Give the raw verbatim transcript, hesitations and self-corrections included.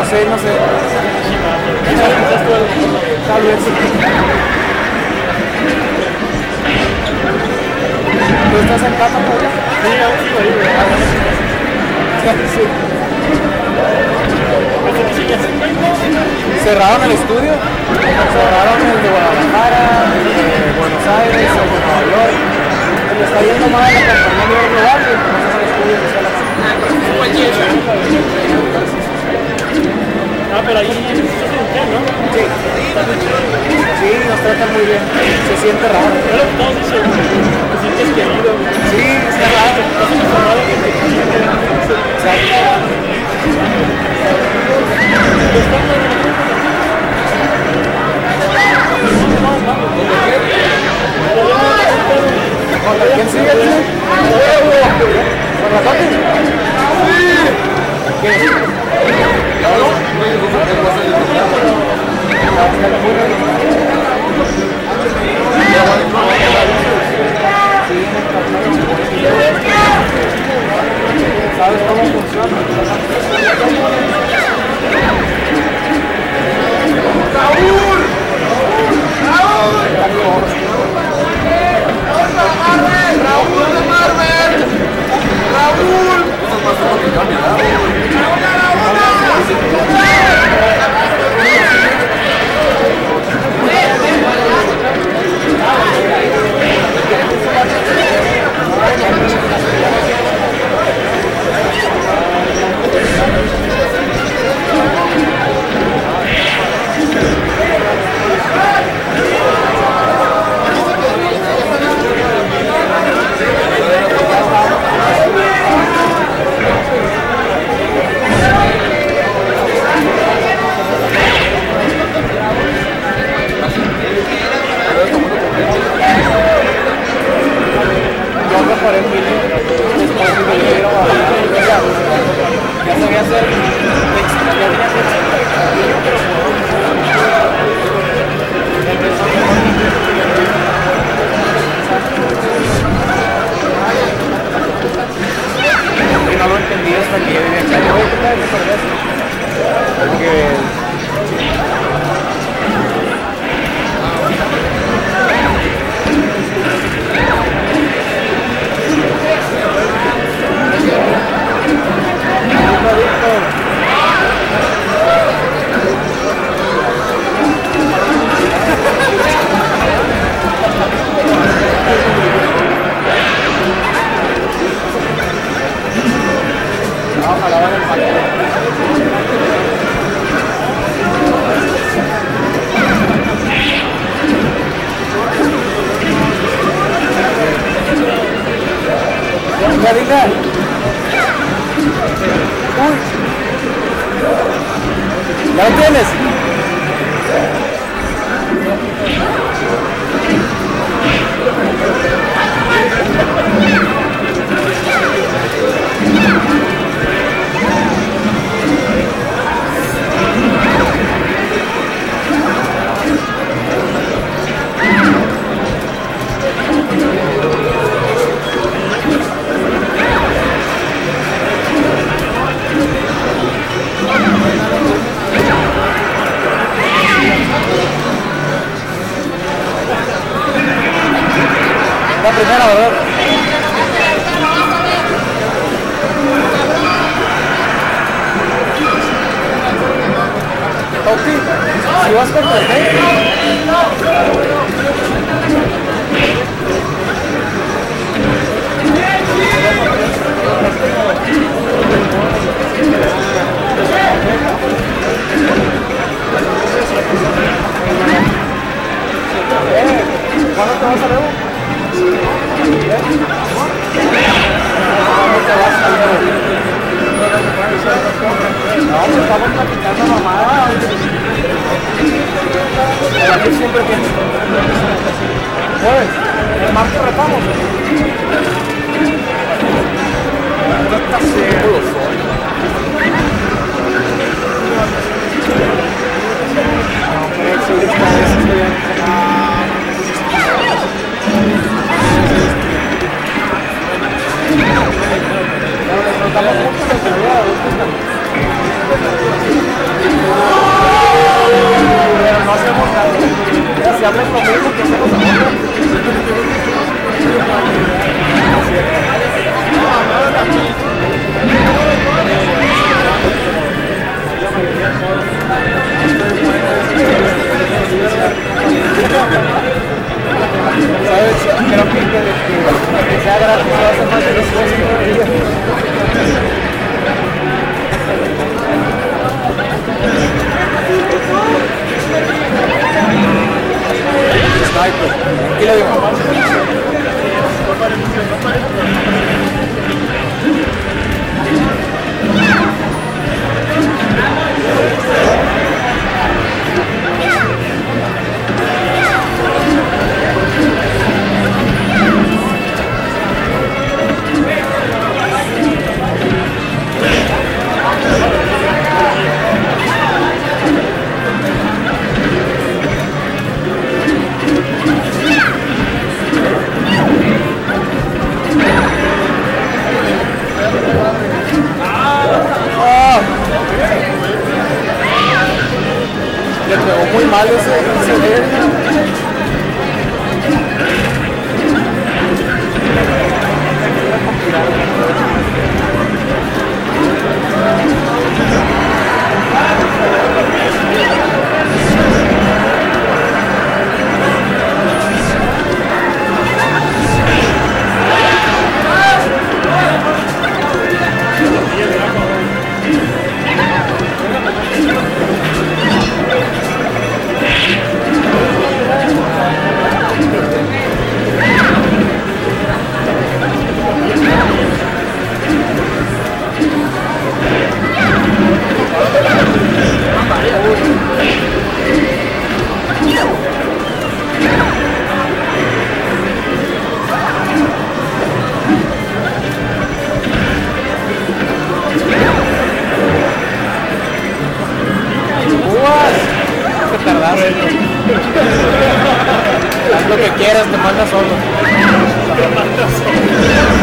sé, no sé. Tal vez. ¿Tú estás en casa, Paula? Sí, aún sigo ahí, güey. Sí. Cerraron el estudio, cerraron el de Guadalajara, el de Buenos Aires, el de Nueva York. Le está yendo mal a la compañía a nivel global y entonces el estudio que está la Ah, pero ahí es industrial, ¿no? Sí. Sí, nos tratan muy bien. Se siente raro. Pero todos dicen, te sientes querido. Sí, está raro. ¿Quién sigue aquí? ¿Con la Toti? ¿Qué? ¿Sabes cómo funciona? ¡Raúl! ¡Raúl! ¡Raúl de Marvel! ¡Raúl! ¿Ya lo tienes? La primera, ¿verdad? Ok, si vas con ¿cuándo te vas a Levo? No, pues estamos platicando mamá. Aquí siempre pienso. Pues, el martes retamos. No estás seguro, estamos juntos en la mismo que hacemos ahora. ¿Sabes? Creo que, que, que, que sea gratis va a ser más delicioso todavía. Sniper, tranquilo, digo. Le pegó muy mal ese, ese verde. Haz lo que quieras, te manda solo. Te manda solo.